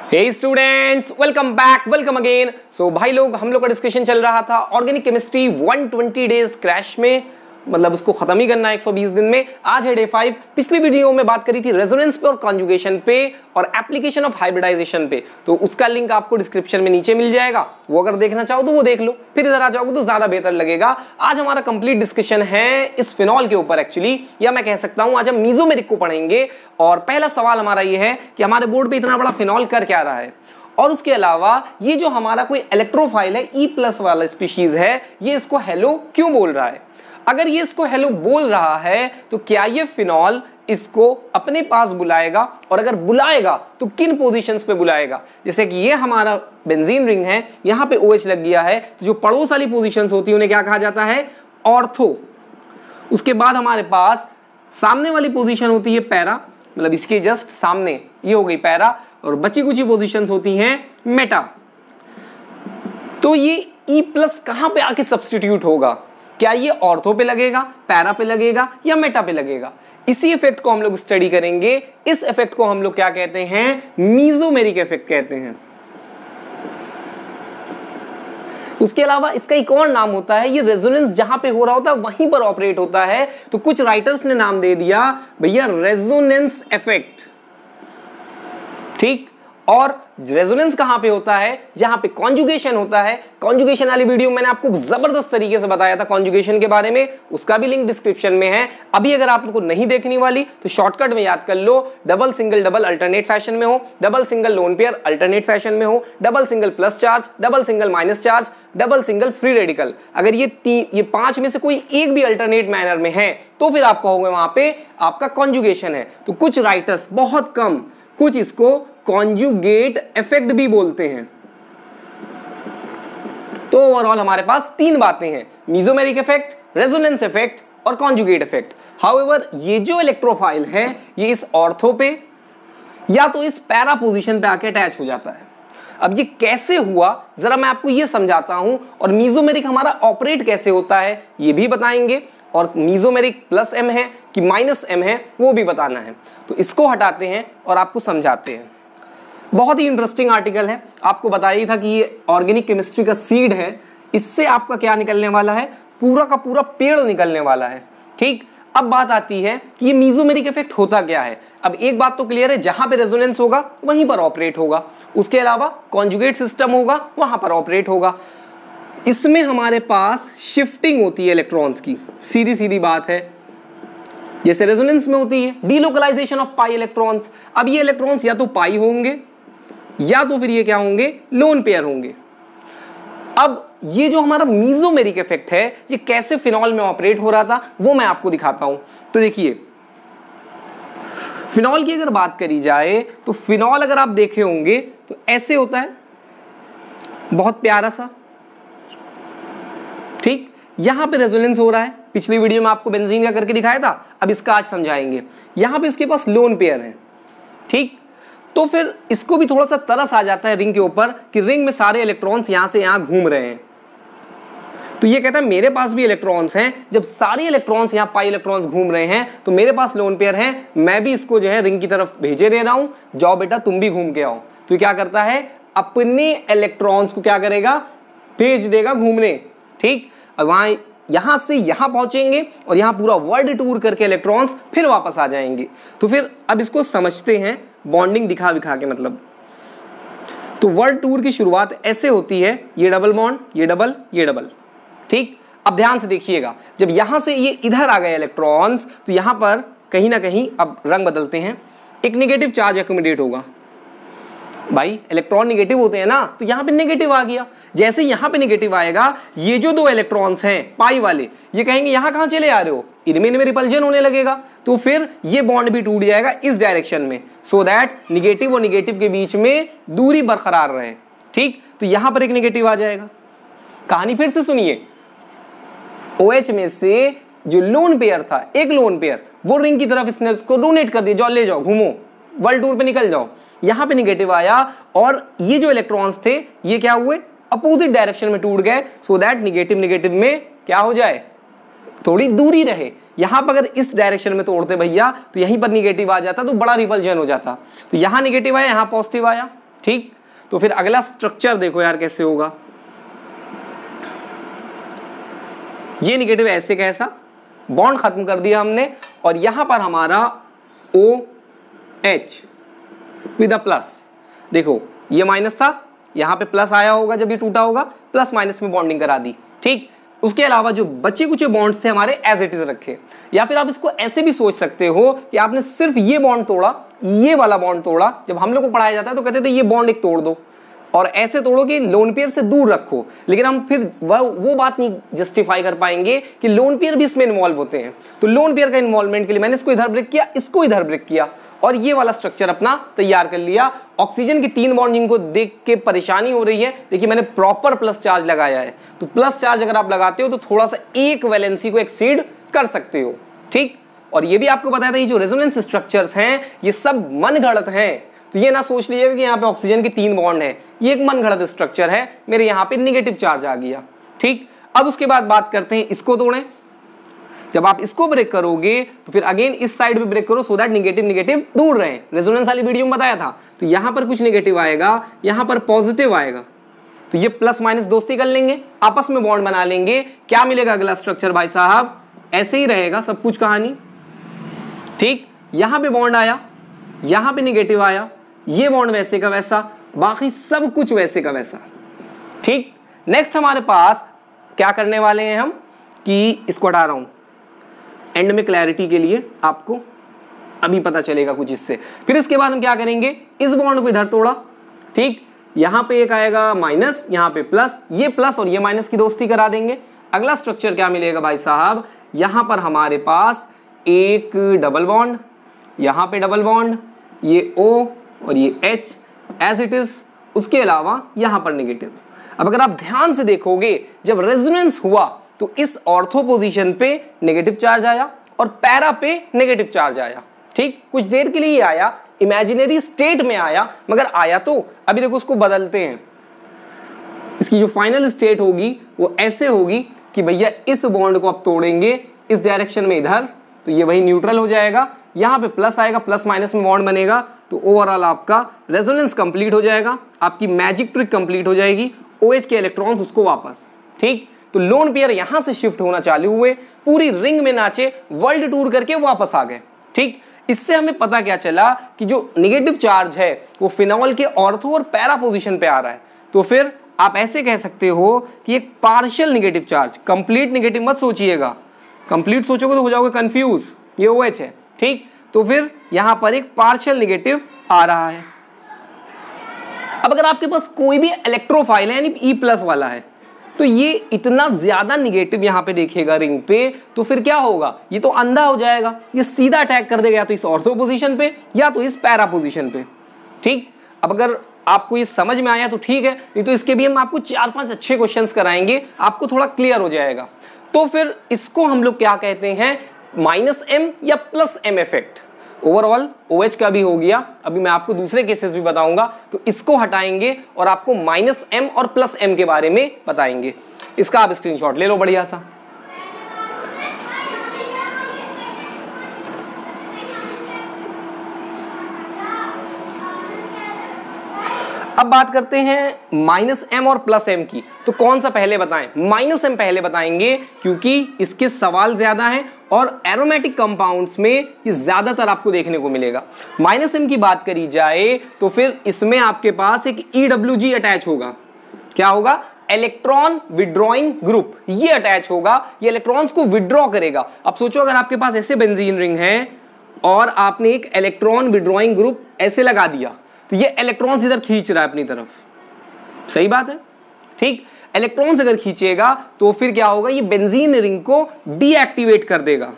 हे students, welcome back, welcome again. So भाई लोग, हम लोग का डिस्कशन चल रहा था ऑर्गेनिक केमिस्ट्री 120 डेज क्रैश में, मतलब उसको खत्म ही करना है 120 दिन में। आज है डे 5। पिछली वीडियो में बात करी थी रेजोनेंस पे और कॉन्जुगेशन पे और एप्लीकेशन ऑफ हाइब्रिडाइजेशन पे, तो उसका लिंक आपको डिस्क्रिप्शन में नीचे मिल जाएगा। वो अगर देखना चाहो तो वो देख लो, फिर इधर आ जाओगे तो ज्यादा बेहतर लगेगा। आज हमारा कंप्लीट डिस्कशन है इस फिनॉल के ऊपर एक्चुअली, या मैं कह सकता हूं आज हम मीजोमेरिक को पढ़ेंगे। और पहला सवाल हमारा ये है कि हमारे बोर्ड पे इतना बड़ा फिनॉल कर क्या रहा है, और उसके अलावा ये जो हमारा कोई इलेक्ट्रोफाइल है E+ वाला स्पीशीज है, ये इसको हेलो क्यों बोल रहा है। अगर ये इसको हेलो बोल रहा है तो क्या ये फिनॉल इसको अपने पास बुलाएगा, और अगर बुलाएगा तो किन पोजीशंस पे बुलाएगा। जैसे कि ये हमारा बेंजीन रिंग है, यहाँ पे OH लग गया है, तो जो पड़ोस वाली पोजीशंस होती है उन्हें क्या कहा जाता है, ऑर्थो। उसके बाद हमारे पास सामने वाली पोजीशन होती है पैरा, मतलब इसके जस्ट सामने ये हो गई पैरा, और बची कुछ पोजीशंस होती हैं मेटा। तो ये E+ कहां पे आके सब्स्टिट्यूट होगा, क्या ये ऑर्थो पे लगेगा, पैरा पे लगेगा, या मेटा पे लगेगा। इसी इफेक्ट को हम लोग स्टडी करेंगे। इस इफेक्ट को हम लोग क्या कहते हैं, मीजोमेरिक इफेक्ट कहते हैं। उसके अलावा इसका एक और नाम होता है, ये रेजोनेंस जहां पे हो रहा होता है वहीं पर ऑपरेट होता है, तो कुछ राइटर्स ने नाम दे दिया भैया रेजोनेंस इफेक्ट। ठीक, और रेजोनेंस कहां पे होता है, जहां पे कॉन्जुगेशन होता है। कॉन्जुगेशन वाली वीडियो मैंने आपको जबरदस्त तरीके से बताया था कॉन्जुगेशन के बारे में, उसका भी लिंक डिस्क्रिप्शन में है। अभी अगर आपको नहीं देखनी वाली तो शॉर्टकट में याद कर लो, double single double alternate fashion में हो, double single lone pair alternate fashion में हो, double single plus charge, double single minus charge, double single free radical, अगर ये 5 में से कोई एक भी अल्टरनेट मैनर में है तो फिर आप कहोगे वहां पे आपका कॉन्जुगेशन है। तो कुछ राइटर्स, बहुत कम, कुछ इसको कॉन्जुगेट इफेक्ट भी बोलते हैं। तो ओवरऑल हमारे पास 3 बातें हैं, मीजोमेरिक इफेक्ट, रेजोनेंस इफेक्ट और कॉन्जुगेट इफेक्ट। हाउएवर ये जो इलेक्ट्रोफाइल है ये इस ऑर्थो पे या तो इस पैरा पोजीशन पे आके अटैच हो जाता है। अब ये कैसे हुआ जरा मैं आपको ये समझाता हूं, और मीजोमेरिक हमारा ऑपरेट कैसे होता है ये भी बताएंगे, और मीजोमेरिक +M है कि -M है वो भी बताना है। तो इसको हटाते हैं और आपको समझाते हैं। बहुत ही इंटरेस्टिंग आर्टिकल है, आपको बताया ही था कि ये ऑर्गेनिक केमिस्ट्री का सीड है, इससे आपका क्या निकलने वाला है, पूरा का पूरा पेड़ निकलने वाला है। ठीक, अब बात आती है कि ये मीजोमेरिक इफेक्ट होता क्या है। अब एक बात तो क्लियर है, जहां पे रेजोनेंस होगा वहीं पर ऑपरेट होगा, उसके अलावा कॉन्जुगेट सिस्टम होगा वहां पर ऑपरेट होगा। इसमें हमारे पास शिफ्टिंग होती है इलेक्ट्रॉन्स की, सीधी सीधी बात है, जैसे रेजोनेंस में होती है डीलोकलाइजेशन ऑफ पाई इलेक्ट्रॉन्स। अब ये इलेक्ट्रॉन्स या तो पाई होंगे या तो फिर ये क्या होंगे, लोन पेयर होंगे। अब ये जो हमारा मीजोमेरिक इफेक्ट है ये कैसे फिनॉल में ऑपरेट हो रहा था वो मैं आपको दिखाता हूं। तो देखिए, फिनॉल की अगर बात करी जाए तो फिनॉल अगर आप देखे होंगे तो ऐसे होता है, बहुत प्यारा सा। ठीक, यहां पे रेजोनेंस हो रहा है, पिछली वीडियो में आपको बेंजीन का करके दिखाया था, अब इसका आज समझाएंगे। यहां पे इसके पास लोन पेयर है। ठीक, तो फिर इसको भी थोड़ा सा तरस आ जाता है रिंग के ऊपर कि रिंग में सारे इलेक्ट्रॉन्स यहां से यहां घूम रहे हैं। तो ये कहता है मेरे पास भी इलेक्ट्रॉन्स हैं, जब सारे इलेक्ट्रॉन्स यहां पाई इलेक्ट्रॉन्स घूम रहे हैं तो मेरे पास लोन पेयर है, मैं भी इसको जो है रिंग की तरफ भेजे दे रहा हूं, जाओ बेटा तुम भी घूम के आओ। तो क्या करता है, अपने इलेक्ट्रॉन्स को क्या करेगा, भेज देगा घूमने। ठीक, अब वहां यहां से यहां पहुंचेंगे और यहां पूरा वर्ल्ड टूर करके इलेक्ट्रॉन्स फिर वापस आ जाएंगे। तो फिर अब इसको समझते हैं बॉन्डिंग दिखा दिखा के, मतलब तो वर्ल्ड टूर की शुरुआत ऐसे होती है, ये डबल बॉन्ड, ये डबल, ये डबल। ठीक, अब ध्यान से देखिएगा, जब यहां से ये इधर आ गए इलेक्ट्रॉन्स तो यहां पर कहीं ना कहीं अब रंग बदलते हैं, एक नेगेटिव चार्ज एक्यूमुलेट होगा। भाई इलेक्ट्रॉन नेगेटिव होते हैं ना, तो यहां पे नेगेटिव आ गया। जैसे यहां पे नेगेटिव आएगा, ये जो 2 इलेक्ट्रॉन्स हैं पाई वाले, ये कहेंगे यहां कहां चले आ रहे हो, इनमें रिपल्जन होने लगेगा, तो फिर ये बॉन्ड भी टूट जाएगा इस डायरेक्शन में, सो दैट निगेटिव और निगेटिव के बीच में दूरी बरकरार रहे। ठीक, तो यहां पर एक नेगेटिव आ जाएगा। कहानी फिर से सुनिए, OH में से जो लोन पेयर था, एक लोन पेयर, वो रिंग की तरफ इसने उसको डोनेट कर दिया, जाओ ले जाओ घूमो, वर्ल्ड टूर पे निकल जाओ। यहां पे नेगेटिव आया और ये जो इलेक्ट्रॉन्स थे ये क्या हुए, अपोजिट डायरेक्शन में टूट गए, सो दैट निगेटिव निगेटिव में क्या हो जाए, थोड़ी दूरी रहे। यहां पर अगर इस डायरेक्शन में तोड़ते भैया तो यहीं पर निगेटिव आ जाता तो बड़ा रिपल्जन हो जाता। तो यहां निगेटिव आया, यहां पॉजिटिव आया, ठीक, तो फिर अगला स्ट्रक्चर देखो यार कैसे होगा। ये निगेटिव ऐसे कैसा, बॉन्ड खत्म कर दिया हमने और यहां पर हमारा OH विद अ प्लस। देखो ये माइनस था, यहां पे प्लस आया होगा जब ये टूटा होगा, प्लस माइनस में बॉन्डिंग करा दी। ठीक, उसके अलावा जो बचे कुछ बॉन्ड्स थे हमारे एज इट इज रखे। या फिर आप इसको ऐसे भी सोच सकते हो कि आपने सिर्फ ये बॉन्ड तोड़ा, ये वाला बॉन्ड तोड़ा। जब हम लोग को पढ़ाया जाता है तो कहते थे ये बॉन्ड एक तोड़ दो और ऐसे तोड़ो कि लोन पेयर से दूर रखो, लेकिन हम फिर वो बात नहीं जस्टिफाई कर पाएंगे कि लोन पेयर भी इसमें इन्वॉल्व होते हैं। तो लोन पेयर का इन्वॉल्वमेंट के लिए मैंने इसको इधर ब्रेक किया, इसको इधर ब्रेक किया और ये वाला स्ट्रक्चर अपना तैयार कर लिया। ऑक्सीजन की 3 बॉन्ड जिनको देख के परेशानी हो रही है, देखिए मैंने प्रॉपर प्लस चार्ज लगाया है। तो प्लस चार्ज अगर आप लगाते हो तो थोड़ा सा एक वैलेंसी को एक्सीड कर सकते हो। ठीक, और ये भी आपको बताया था ये जो रेजोनेंस स्ट्रक्चर्स हैं ये सब मनगढ़ंत हैं। तो ये ना सोच लीजिएगा कि यहाँ पे ऑक्सीजन की 3 बॉन्ड है, ये एक मनगढ़ंत स्ट्रक्चर है, मेरे यहाँ पे नेगेटिव चार्ज आ गया। ठीक, अब उसके बाद बात करते हैं इसको तोड़ें। जब आप इसको ब्रेक करोगे तो फिर अगेन इस साइड भी ब्रेक करो सो दैट निगेटिव निगेटिव दूर रहे। रेजोनेंस वाली वीडियो में बताया था। तो यहां पर कुछ निगेटिव आएगा, यहां पर पॉजिटिव आएगा, तो ये प्लस माइनस दोस्ती कर लेंगे, आपस में बॉन्ड बना लेंगे। क्या मिलेगा अगला स्ट्रक्चर भाई साहब, ऐसे ही रहेगा सब कुछ कहानी। ठीक, यहां पे बॉन्ड आया, यहां पे निगेटिव आया, ये बॉन्ड वैसे का वैसा, बाकी सब कुछ वैसे का वैसा। ठीक, नेक्स्ट हमारे पास क्या करने वाले हैं हम कि इसको हटा रहा हूं एंड में क्लैरिटी के लिए, आपको अभी पता चलेगा कुछ इससे। फिर इसके बाद हम क्या करेंगे, इस बॉन्ड को इधर तोड़ा। ठीक, यहां पे एक आएगा माइनस, यहां पे प्लस, ये प्लस और ये माइनस की दोस्ती करा देंगे। अगला स्ट्रक्चर क्या मिलेगा भाई साहब, यहां पर हमारे पास एक डबल बॉन्ड, यहां पे डबल बॉन्ड, ये O और ये H एज इट इज। उसके अलावा यहां पर नेगेटिव। अब अगर आप ध्यान से देखोगे जब रेजोनेंस हुआ तो इस ऑर्थो पोजीशन पे नेगेटिव चार्ज आया और पैरा पे नेगेटिव चार्ज आया। ठीक, कुछ देर के लिए आया, इमेजिनरी स्टेट में आया, मगर आया तो। अभी देखो उसको बदलते हैं, इसकी जो फाइनल स्टेट होगी वो ऐसे होगी कि भैया इस बॉन्ड को आप तोड़ेंगे इस डायरेक्शन में इधर, तो ये वही न्यूट्रल हो जाएगा। यहां पे प्लस आएगा, प्लस माइनस में बॉन्ड बनेगा, तो ओवरऑल आपका रेजोनेंस कंप्लीट हो जाएगा, आपकी मैजिक ट्रिक कंप्लीट हो जाएगी। OH के इलेक्ट्रॉन्स उसको वापस। ठीक, तो लोन पेयर यहां से शिफ्ट होना चालू हुए, पूरी रिंग में नाचे, वर्ल्ड टूर करके वापस आ गए। ठीक, इससे हमें पता क्या चला कि जो निगेटिव चार्ज है वो फिनॉल के ऑर्थो और पैरा पोजीशन पे आ रहा है। तो फिर आप ऐसे कह सकते हो कि एक partial negative charge, complete negative मत सोचिएगा, कंप्लीट सोचोगे तो हो जाओगे कंफ्यूज, ये OH है। ठीक, तो फिर यहां पर एक पार्शियल निगेटिव आ रहा है। अब अगर आपके पास कोई भी इलेक्ट्रोफाइल है यानी E+ वाला है तो ये इतना ज्यादा निगेटिव यहां पे देखेगा रिंग पे, तो फिर क्या होगा, ये तो अंधा हो जाएगा, ये सीधा अटैक कर देगा या तो इस ऑर्थो पोजीशन पे या तो इस पैरा पोजीशन पे। ठीक, अब अगर आपको ये समझ में आया तो ठीक है, नहीं तो इसके भी हम आपको 4-5 अच्छे क्वेश्चंस कराएंगे, आपको थोड़ा क्लियर हो जाएगा। तो फिर इसको हम लोग क्या कहते हैं, -M या +M इफेक्ट। ओवरऑल OH का भी हो गया, अभी मैं आपको दूसरे केसेस भी बताऊंगा, तो इसको हटाएंगे और आपको -M और +M के बारे में बताएंगे। इसका आप स्क्रीनशॉट ले लो बढ़िया सा। अब बात करते हैं -M और +M की, तो कौन सा पहले बताएं, -M पहले बताएंगे क्योंकि इसके सवाल ज्यादा हैं और एरोमेटिक कंपाउंड्स में ये ज्यादातर आपको देखने को मिलेगा। -M की बात करी जाए तो फिर इसमें आपके पास एक EWG अटैच होगा। क्या होगा, इलेक्ट्रॉन विड्रॉइंग ग्रुप, ये अटैच होगा, ये इलेक्ट्रॉन्स को विड्रॉ करेगा। अब सोचो अगर आपके पास ऐसे बेंजीन रिंग है और आपने एक इलेक्ट्रॉन विड्रॉइंग ग्रुप ऐसे लगा दिया, तो ये इलेक्ट्रॉन्स इधर खींच रहा है अपनी तरफ, सही बात है। ठीक, इलेक्ट्रॉन्स अगर खींचेगा तो फिर क्या होगा, ये बेंजीन रिंग को डीएक्टिवेट कर देगा,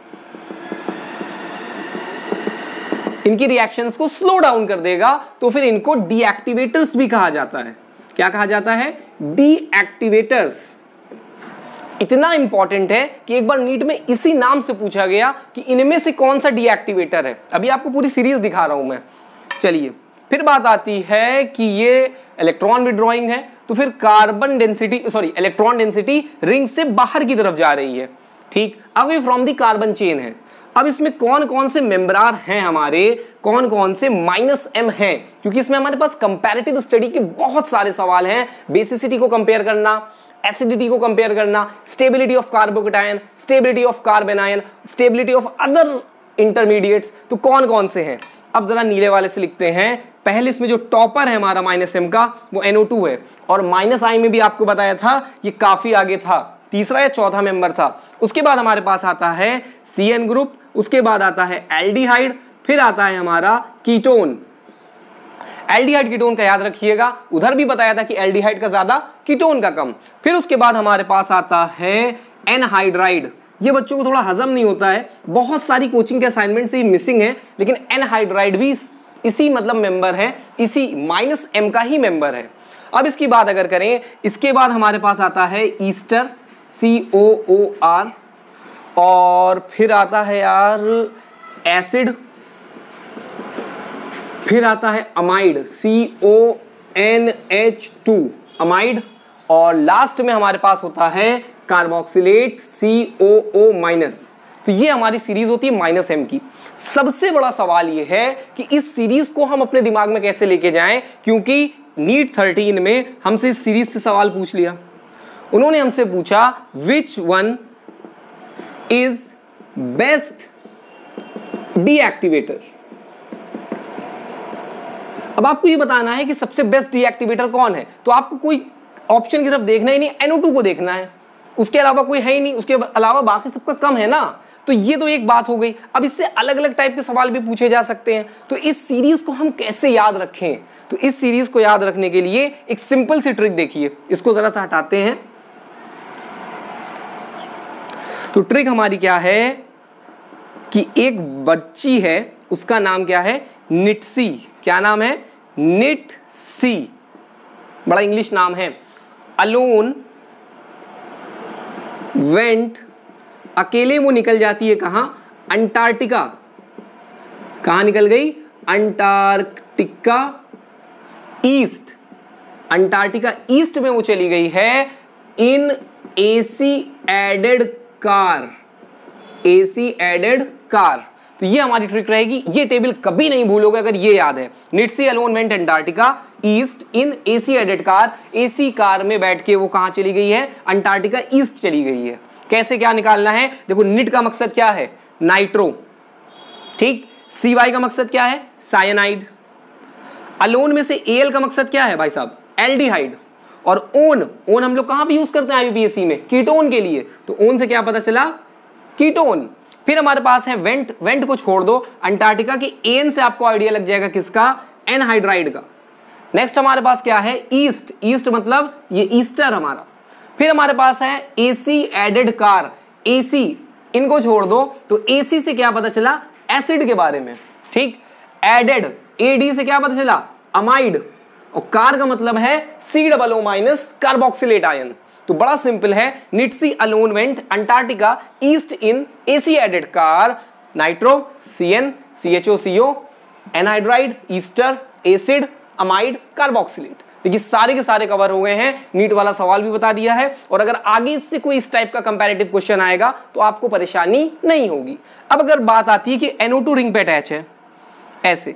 इनकी रिएक्शंस को स्लो डाउन कर देगा, तो फिर इनको डीएक्टिवेटर्स भी कहा जाता है। क्या कहा जाता है, डीएक्टिवेटर्स। इतना इंपॉर्टेंट है कि एक बार नीट में इसी नाम से पूछा गया कि इनमें से कौन सा डीएक्टिवेटर है। अभी आपको पूरी सीरीज दिखा रहा हूं मैं। चलिए फिर बात आती है कि ये इलेक्ट्रॉन विड्रॉइंग है, तो फिर carbon density electron density ring से बाहर की तरफ जा रही है। ठीक, away from the carbon chain है। अब इसमें कौन कौन से मेंबरार हैं हमारे, कौन कौन से -m हैं, क्योंकि इसमें हमारे पास कंपैरेटिव स्टडी के बहुत सारे सवाल हैं। बेसिसिटी को कंपेयर करना, एसिडिटी को कंपेयर करना, stability of carbocation, stability of carbanion, stability of other intermediates, तो कौन कौन से हैं। अब जरा नीले वाले से लिखते हैं। पहले इसमें जो टॉपर है हमारा -m का वो NO2 है, और -I में भी आपको बताया था ये काफी आगे था, तीसरा या चौथा मेंबर था। उसके बाद हमारे पास आता है CN ग्रुप, उसके बाद आता है एल्डिहाइड, फिर आता है हमारा कीटोन। एल्डिहाइड कीटोन का याद रखिएगा, उधर भी बताया था कि एल्डिहाइड का ज्यादा, कीटोन का कम। फिर उसके बाद हमारे पास आता है एनहाइड्राइड। ये बच्चों को थोड़ा हजम नहीं होता है, बहुत सारी कोचिंग के असाइनमेंट से मिसिंग है, लेकिन एनहाइड्राइड भी इसी मतलब मेंबर है, इसी -m का ही मेंबर है। अब इसकी बात अगर करें, इसके बाद हमारे पास आता है ईस्टर, COOR, और फिर आता है यार एसिड, फिर आता है अमाइड, CONH2 अमाइड, और लास्ट में हमारे पास होता है कार्बोक्सिलेट, COO-। तो ये हमारी सीरीज होती है -m की। सबसे बड़ा सवाल ये है कि इस सीरीज को हम अपने दिमाग में कैसे लेके जाएं, क्योंकि नीट 13 में हमसे इस सीरीज से सवाल पूछ लिया। उन्होंने हमसे पूछा which one is best deactivator. अब आपको ये बताना है कि सबसे बेस्ट डीएक्टिवेटर कौन है, तो आपको कोई ऑप्शन की तरफ देखना ही नहीं, NO2 को देखना है, उसके अलावा कोई है ही नहीं, उसके अलावा बाकी सबका कम है ना। तो ये तो एक बात हो गई। अब इससे अलग अलग टाइप के सवाल भी पूछे जा सकते हैं, तो इस सीरीज को हम कैसे याद रखें। तो इस सीरीज को याद रखने के लिए एक सिंपल सी ट्रिक देखिए, इसको जरा सा हटाते हैं। तो ट्रिक हमारी क्या है कि एक बच्ची है, उसका नाम क्या है, निटसी। क्या नाम है, निटसी, बड़ा इंग्लिश नाम है। अलोन वेंट, अकेले वो निकल जाती है कहां, अंटार्कटिका। कहां निकल गई, अंटार्कटिका ईस्ट, अंटार्कटिका ईस्ट में वो चली गई है in AC aided car, AC aided car. तो ये हमारी ट्रिक रहेगी, ये टेबल कभी नहीं भूलोगे अगर ये याद है। Nitsy alone went Antarctica east in AC aided car, AC car में बैठ के वो कहां चली गई है, अंटार्कटिका ईस्ट चली गई है। कैसे क्या निकालना है, देखो निट का मकसद क्या है, नाइट्रो, ठीक। CY का मकसद क्या है, साइनाइड। अलोन में से AL का मकसद क्या है भाई साहब, एल्डिहाइड। और ओन हम लोग कहां भी यूज करते हैं IUPAC में, कीटोन के लिए। तो ओन से क्या पता चला, कीटोन। फिर हमारे पास है वेंट, वेंट को छोड़ दो, अंटार्कटिका की एन से आपको आइडिया लग जाएगा किसका, एनहाइड्राइड का। नेक्स्ट हमारे पास क्या है, ईस्ट, ईस्ट मतलब ये ईस्टर हमारा। फिर हमारे पास है AC एडेड कार, AC इनको छोड़ दो, तो AC से क्या पता चला, एसिड के बारे में, ठीक। एडेड, AD से क्या पता चला, अमाइड, और कार का मतलब है COO- कार्बोक्सिलेट आयन। तो बड़ा सिंपल है, Nitsy alone went Antarctica east in AC aided car, nitro CN, CHO anhydride, ester, acid, amide, carboxylate. देखिए सारे के सारे कवर हो गए हैं, नीट वाला सवाल भी बता दिया है। और अगर आगे इससे कोई इस टाइप का कंपैरेटिव क्वेश्चन आएगा तो आपको परेशानी नहीं होगी। अब अगर बात आती है कि NO2 रिंग पे अटैच है ऐसे,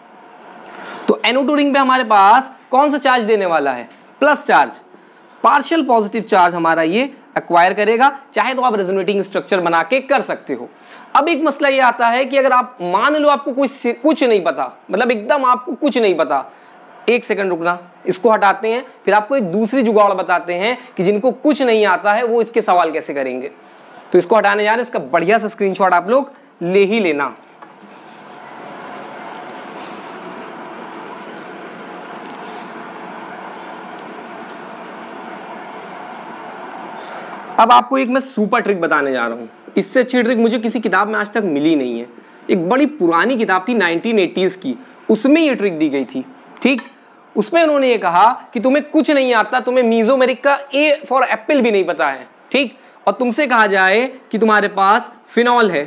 तो NO2 रिंग पे हमारे पास कौन सा चार्ज देने वाला है, plus charge, partial positive charge हमारा ये एक्वायर करेगा। चाहे तो आप रेजोनेटिंग स्ट्रक्चर बना के कर सकते हो। अब एक मसला ये आता है कि अगर आप मान लो आपको कुछ नहीं पता, मतलब एकदम आपको कुछ नहीं पता, एक सेकंड रुकना, इसको हटाते हैं, फिर आपको एक दूसरी जुगाड़ बताते हैं कि जिनको कुछ नहीं आता है वो इसके सवाल कैसे करेंगे। तो इसको हटाने जा रहे हैं, इसका बढ़िया सा स्क्रीनशॉट आप लोग ले ही लेना। अब आपको एक मैं सुपर ट्रिक बताने जा रहा हूं, इससे अच्छी ट्रिक मुझे किसी किताब में आज तक मिली नहीं है। एक बड़ी पुरानी किताब थी 1980s की, उसमें ये ट्रिक दी गई थी, ठीक। उसमें उन्होंने ये कहा कि तुम्हें कुछ नहीं आता, तुम्हें मीजोमेरिक का A फॉर एप्पल भी नहीं पता है, ठीक, और तुमसे कहा जाए कि तुम्हारे पास फिनॉल है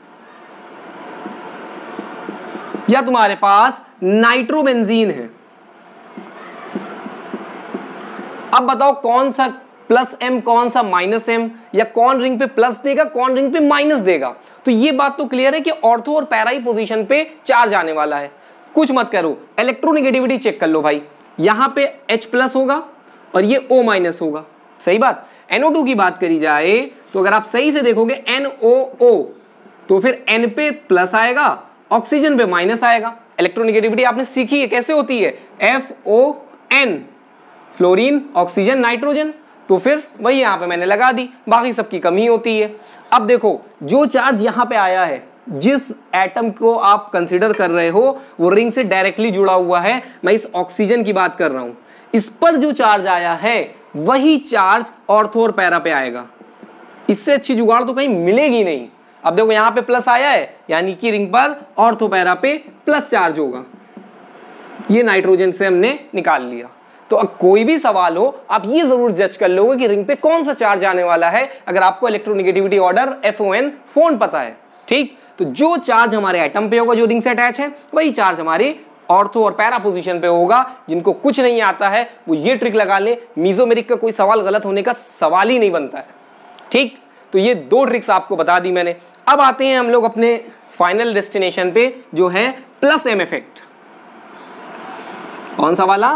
या तुम्हारे पास नाइट्रोबेंजीन है। अब बताओ कौन सा प्लस m कौन सा माइनस m, या कौन रिंग पे प्लस देगा कौन रिंग पे माइनस देगा। तो ये बात तो क्लियर है कि ऑर्थो और पैरा पोजीशन पे चार्ज आने वाला है। कुछ मत करो, इलेक्ट्रोनेगेटिविटी चेक कर लो भाई, यहां पे H प्लस होगा और ये O माइनस होगा, सही बात। NO2 की बात करी जाए तो अगर आप सही से देखोगे NOO, तो फिर N पे प्लस आएगा, ऑक्सीजन पे माइनस आएगा। इलेक्ट्रोनेगेटिविटी आपने सीखी है कैसे होती है, FON, फ्लोरीन ऑक्सीजन नाइट्रोजन, तो फिर वही यहां पे मैंने लगा दी, बाकी सबकी कमी होती है। अब देखो जो चार्ज यहां पे आया है, जिस एटम को आप कंसीडर कर रहे हो वो रिंग से डायरेक्टली जुड़ा हुआ है, मैं इस ऑक्सीजन की बात कर रहा हूं, इस पर जो चार्ज आया है वही चार्ज ऑर्थो और पैरा पे आएगा। इससे अच्छी जुगाड़ तो कहीं मिलेगी नहीं। अब देखो यहां पे प्लस आया है, यानी कि रिंग पर ऑर्थो पैरा पे प्लस चार्ज होगा, ये नाइट्रोजन से हमने निकाल लिया। तो अब कोई भी सवाल हो आप ये जरूर जज कर लोगे कि रिंग पे कौन सा चार्ज आने वाला है, अगर आपको इलेक्ट्रोनेगेटिविटी ऑर्डर FON फोन पता है, ठीक। तो जो चार्ज हमारे एटम पे होगा जो रिंग से अटैच है, वही चार्ज हमारे ऑर्थो और पैरा पोजीशन पे होगा। जिनको कुछ नहीं आता है वो ये ट्रिक लगा ले, मीजोमेरिक का कोई सवाल गलत होने का सवाल ही नहीं बनता है, ठीक। तो ये दो ट्रिक्स आपको बता दी मैंने। अब आते हैं हम लोग अपने फाइनल डेस्टिनेशन पे, जो है प्लस M इफेक्ट। कौन सा वाला,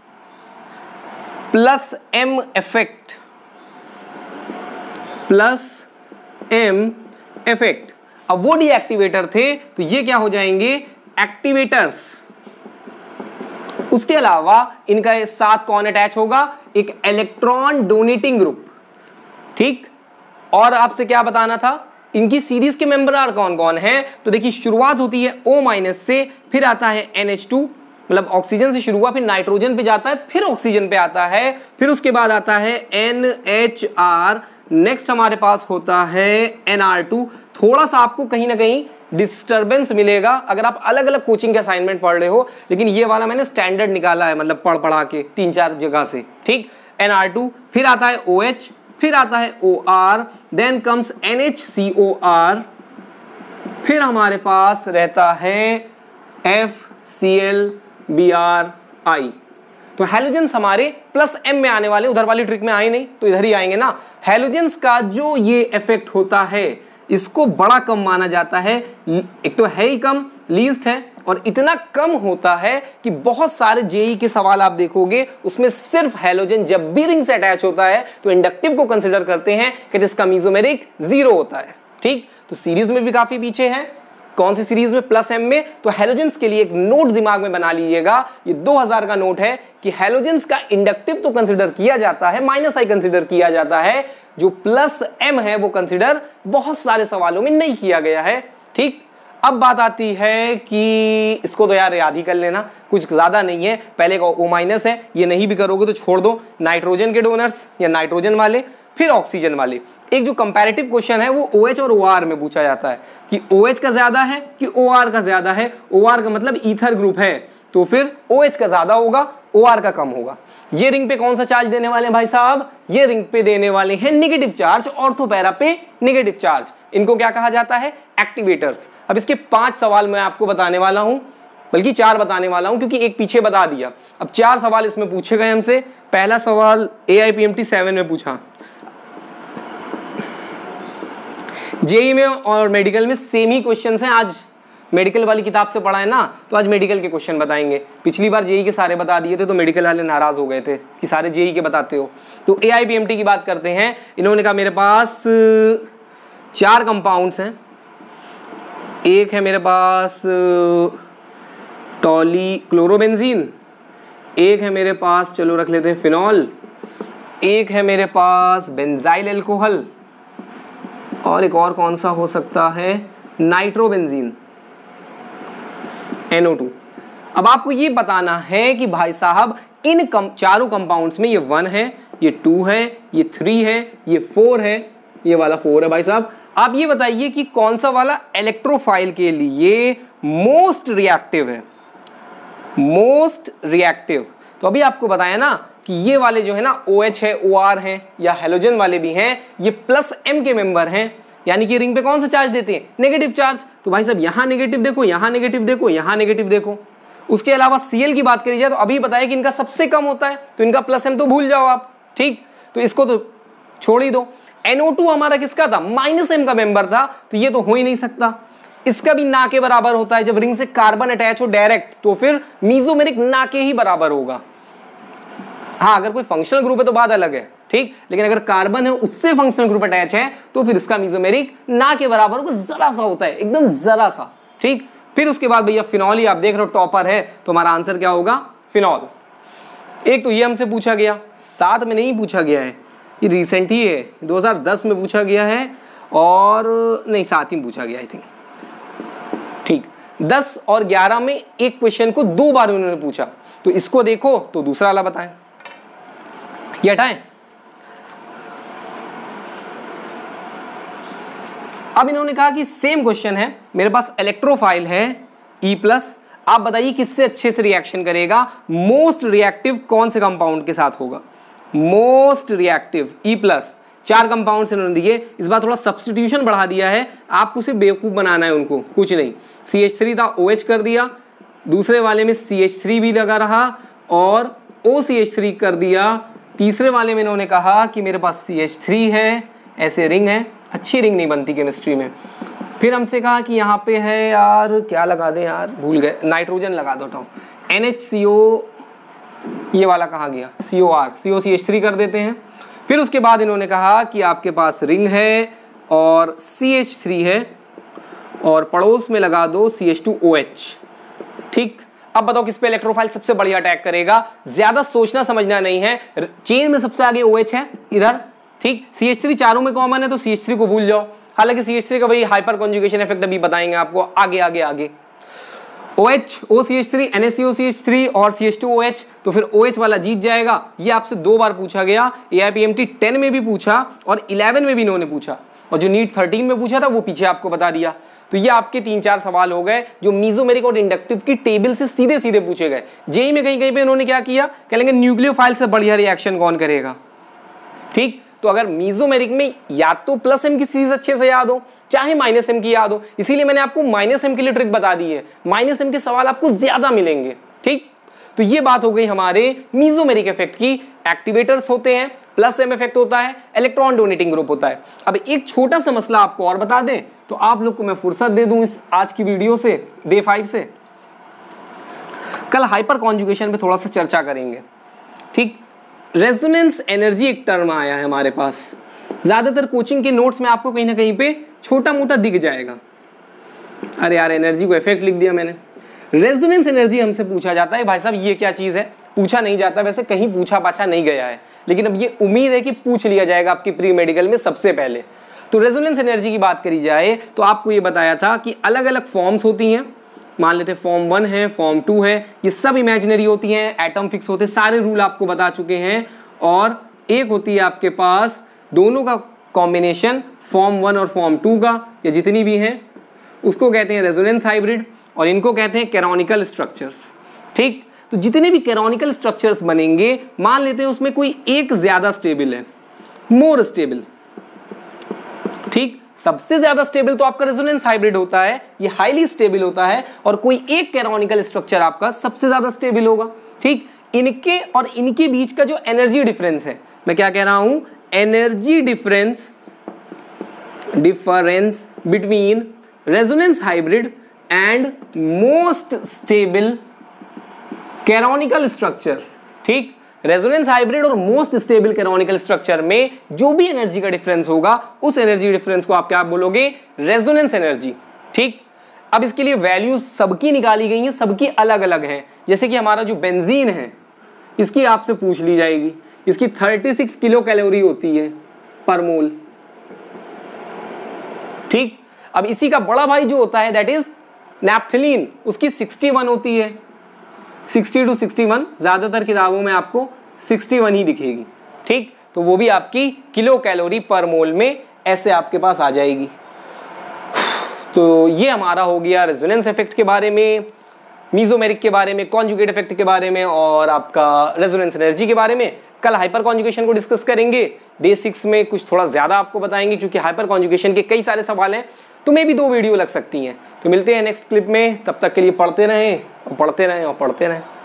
plus M effect, plus M effect. अब वो डीएक्टिवेटर थे तो ये क्या हो जाएंगे, एक्टिवेटर्स। उसके अलावा इनका साथ कौन अटैच होगा, एक इलेक्ट्रॉन डोनेटिंग ग्रुप, ठीक। और आपसे क्या बताना था, इनकी सीरीज के मेंबर आर कौन कौन है, तो देखिए शुरुआत होती है O माइनस से, फिर आता है NH2, मतलब ऑक्सीजन से शुरू हुआ, फिर नाइट्रोजन पे जाता है, फिर ऑक्सीजन पे आता है, फिर उसके बाद आता है NHR, नेक्स्ट हमारे पास होता है NR2। थोड़ा सा आपको कहीं ना कहीं डिस्टर्बेंस मिलेगा अगर आप अलग अलग कोचिंग के असाइनमेंट पढ़ रहे हो, लेकिन ये वाला मैंने स्टैंडर्ड निकाला है, मतलब पढ़ा के 3-4 जगह से, ठीक। NR2, फिर आता है OH, फिर आता है OR, देन कम्स NHCOR, फिर हमारे पास रहता है FClBrI। तो हैलोजेंस हमारे प्लस M में आने वाले, उधर वाली ट्रिक में आए नहीं तो इधर ही आएंगे ना। हैलोजेंस का जो ये इफेक्ट होता है इसको बड़ा कम माना जाता है, एक तो है ही कम, लीस्ट है, और इतना कम होता है कि बहुत सारे जेई के सवाल आप देखोगे उसमें सिर्फ हैलोजन जब भी रिंग से अटैच होता है तो इंडक्टिव को कंसिडर करते हैं कि जिसका मीजोमेरिक 0 होता है, ठीक। तो सीरीज में भी काफी पीछे है। कौन सी सीरीज में, प्लस M में। तो हैलोजेंस के लिए एक नोट दिमाग में बना लीजिएगा, ये 2000 का नोट है कि हैलोजेंस का इंडक्टिव तो कंसिडर किया जाता है, -I कंसिडर किया जाता है, जो प्लस M है वो कंसिडर बहुत सारे सवालों में नहीं किया गया है, ठीक। अब बात आती है कि इसको तो यार याद ही कर लेना, कुछ ज्यादा नहीं है। पहले का O माइनस है, ये नहीं भी करोगे तो छोड़ दो। नाइट्रोजन के डोनर्स या नाइट्रोजन वाले, फिर ऑक्सीजन वाले। एक जो कंपैरेटिव क्वेश्चन है वो OH और OR में पूछा जाता है कि OH का ज्यादा है कि OR का ज्यादा है। OR का मतलब ईथर ग्रुप है, तो फिर OH का ज्यादा होगा, OR का कम होगा। ये रिंग पे कौन सा चार्ज देने वाले हैं भाई साहब, ये रिंग पे देने वाले हैं नेगेटिव चार्ज, ऑर्थो पैरा पे नेगेटिव चार्ज। इनको क्या कहा जाता है, एक्टिवेटर्स। अब इसके 5 सवाल मैं आपको बताने वाला हूं, बल्कि 4 बताने वाला हूं क्योंकि एक पीछे बता दिया। अब 4 सवाल इसमें पूछे गए हमसे। पहला सवाल AIPMT 7 में पूछा, जेई में और मेडिकल में सेम ही क्वेश्चंस हैं। आज मेडिकल वाली किताब से पढ़ा है ना, तो आज मेडिकल के क्वेश्चन बताएंगे। पिछली बार जेई के सारे बता दिए थे तो मेडिकल वाले नाराज हो गए थे कि सारे जेई के बताते हो। तो AIPMT की बात करते हैं। इन्होंने कहा मेरे पास 4 कंपाउंड्स हैं। एक है मेरे पास टॉली क्लोरोबेंजीन, एक है मेरे पास, चलो रख लेते हैं फिनॉल, एक है मेरे पास बेंजाइल अल्कोहल, और एक और कौन सा हो सकता है, नाइट्रोबेंजीन NO2। अब आपको ये बताना है कि भाई साहब इन चारों कंपाउंड्स में ये 1 है, ये 2 है, ये 3 है, ये 4 है, ये वाला 4 है। भाई साहब आप ये बताइए कि कौन सा वाला इलेक्ट्रोफाइल के लिए मोस्ट रिएक्टिव है, मोस्ट रिएक्टिव। तो अभी आपको बताया ना कि ये वाले जो है ना OH है, OR है, या हैलोजन वाले भी हैं, ये प्लस M के मेंबर हैं, यानी कि रिंग पे कौन सा चार्ज देते हैं, नेगेटिव चार्ज। तो भाई साहब यहाँ नेगेटिव देखो, यहाँ नेगेटिव देखो, यहाँ नेगेटिव देखो। उसके अलावा Cl की बात करी जाए तो अभी बताया कि इनका सबसे कम होता है, तो इनका प्लस M तो भूल जाओ आप, ठीक। तो इसको तो छोड़ ही दो। NO2 हमारा किसका था, -m का मेंबर था, तो ये तो हो ही नहीं सकता। इसका भी ना के बराबर होता है, जब रिंग से कार्बन अटैच हो डायरेक्ट तो फिर मीजोमेरिक ना के ही बराबर होगा। हाँ, अगर कोई फंक्शनल ग्रुप है तो बात अलग है, ठीक, लेकिन अगर कार्बन है उससे फंक्शनल ग्रुप अटैच है तो फिर इसका मीजोमेरिक ना के बराबर होगा, जरा सा होता है, एकदम जरा सा, ठीक। फिर उसके बाद भैया फिनॉल ही आप देख रहे हो टॉपर है, तो हमारा आंसर क्या होगा, फिनॉल। एक तो ये हमसे पूछा गया, साथ में नहीं पूछा गया है, ये रिसेंट ही है, 2010 में पूछा गया है, और नहीं साथ ही पूछा गया आई थिंक, ठीक। 10 और 11 में एक क्वेश्चन को 2 बार उन्होंने पूछा, तो इसको देखो तो दूसरा वाला बताएं, ये हटाएं। अब इन्होंने कहा कि सेम क्वेश्चन है, मेरे पास इलेक्ट्रोफाइल है E+, आप बताइए किससे अच्छे से रिएक्शन करेगा, मोस्ट रिएक्टिव कौन से कंपाउंड के साथ होगा, मोस्ट रिएक्टिव E+, 4 कंपाउंड इन्होंने दिए। इस बार थोड़ा सब्स्टिट्यूशन बढ़ा दिया है, आपको सिर्फ बेवकूफ बनाना है उनको, कुछ नहीं। CH3 था OH कर दिया, दूसरे वाले में CH3 भी लगा रहा और OCH3 कर दिया, तीसरे वाले में इन्होंने कहा कि मेरे पास CH3 है, ऐसे रिंग है, अच्छी रिंग नहीं बनती केमिस्ट्री में। फिर हमसे कहा कि यहाँ पे है यार, क्या लगा दें यार, भूल गए, नाइट्रोजन लगा दो, NHCO, ये वाला कहाँ गया, COR, COCH3 कर देते हैं। फिर उसके बाद इन्होंने कहा कि आपके पास रिंग है और CH3 है और पड़ोस में लगा दो CH2OH, ठीक। अब बताओ किस पे इलेक्ट्रोफाइल सबसे बढ़िया अटैक करेगा, ज्यादा सोचना समझना नहीं है, चेन में सबसे आगे OH है इधर, ठीक। CH3 चारों में कॉमन है तो CH3 को भूल जाओ, हालांकि CH3 का भाई हाइपर कॉन्जुगेशन इफेक्ट अभी बताएंगे आपको आगे आगे आगे। OH, OCH3, NaCO-CH3 और CH2OH, तो फिर OH वाला जीत जाएगा। ये आपसे 2 बार पूछा गया, AIPMT 10 में भी पूछा और 11 में भी इन्होंने पूछा, और जो नीट 13 में पूछा था वो पीछे आपको बता दिया। तो ये आपके 3-4 सवाल हो गए जो मीजोमेरिक और इंडक्टिव की टेबल से सीधे सीधे पूछे गए। जेई में कहीं कहीं पे इन्होंने क्या किया, कहेंगे न्यूक्लियोफाइल से बढ़िया रिएक्शन कौन करेगा, ठीक। तो अगर मीजोमेरिक में या तो +m की सीरीज अच्छे से याद हो, चाहे -m की याद हो, इसीलिए मैंने आपको -m के लिए ट्रिक बता दी है, -m के सवाल आपको ज्यादा मिलेंगे, ठीक। तो ये बात हो गई हमारे मीजोमेरिक इफेक्ट की। एक्टिवेटर्स होते हैं, +m इफेक्ट होता है, इलेक्ट्रॉन डोनेटिंग ग्रुप होता है। अब एक छोटा सा मसला आपको और बता दें तो आप लोग को मैं फुर्सत दे दूं इस आज की वीडियो से, डे 5 से। कल हाइपर कॉन्जुगेशन पे थोड़ा सा चर्चा करेंगे, ठीक। रेजोनेंस एनर्जी एक टर्म आया है हमारे पास, ज्यादातर कोचिंग के नोट्स में आपको कहीं ना कहीं पे छोटा मोटा दिख जाएगा। अरे यार, एनर्जी को इफेक्ट लिख दिया मैंने। रेजोनेंस एनर्जी हमसे पूछा जाता है, भाई साहब ये क्या चीज है, पूछा नहीं जाता, वैसे कहीं पूछा पाछा नहीं गया है, लेकिन अब ये उम्मीद है कि पूछ लिया जाएगा आपकी प्री मेडिकल में सबसे पहले। तो रेजोनेंस एनर्जी की बात करी जाए तो आपको ये बताया था कि अलग अलग फॉर्म्स होती हैं, मान लेते फॉर्म 1 है, फॉर्म 2 है, ये सब इमेजिनरी होती हैं, एटम फिक्स होते, सारे रूल आपको बता चुके हैं। और एक होती है आपके पास दोनों का कॉम्बिनेशन, फॉर्म 1 और फॉर्म 2 का, या जितनी भी हैं उसको कहते हैं रेजोनेंस हाइब्रिड, और इनको कहते हैं कैनोनिकल स्ट्रक्चर्स, ठीक। तो जितने भी कैनोनिकल स्ट्रक्चर्स बनेंगे, मान लेते हैं उसमें कोई एक ज्यादा स्टेबल है, मोर स्टेबल, ठीक। सबसे ज्यादा स्टेबल तो आपका रेजोनेंस हाइब्रिड होता है, ये हाईली स्टेबल होता है, और कोई एक कैनोनिकल स्ट्रक्चर आपका सबसे ज्यादा स्टेबल होगा, ठीक। इनके और इनके बीच का जो एनर्जी डिफरेंस है, मैं क्या कह रहा हूं, energy difference between resonance hybrid and most stable canonical structure, ठीक। रेजोनेंस हाइब्रिड और मोस्ट स्टेबल कैनोनिकल स्ट्रक्चर में जो भी एनर्जी का डिफरेंस होगा, उस एनर्जी डिफरेंस को आप क्या बोलोगे, रेजोनेंस एनर्जी, ठीक। अब इसके लिए वैल्यूज सबकी निकाली गई हैं, सबकी अलग अलग हैं। जैसे कि हमारा जो बेंजीन है, इसकी आपसे पूछ ली जाएगी, इसकी 36 किलो कैलोरी होती है पर मोल, ठीक। अब इसी का बड़ा भाई जो होता है दैट इज नैप्थलीन, उसकी 61 होती है, 60 to 61, ज्यादातर किताबों में आपको 61 ही दिखेगी, ठीक। तो वो भी आपकी किलो कैलोरी पर मोल में ऐसे आपके पास आ जाएगी। तो ये हमारा हो गया रेजोनेंस इफेक्ट के बारे में, मीजोमेरिक के बारे में, कॉन्जुगेट इफेक्ट के बारे में, और आपका रेजोनेंस एनर्जी के बारे में। कल हाइपर कॉन्जुगेशन को डिस्कस करेंगे, डे 6 में कुछ थोड़ा ज्यादा आपको बताएंगे, क्योंकि हाइपर कॉन्जुगेशन के कई सारे सवाल हैं, तुम्हें भी 2 वीडियो लग सकती हैं। तो मिलते हैं नेक्स्ट क्लिप में, तब तक के लिए पढ़ते रहें और पढ़ते रहें और पढ़ते रहें।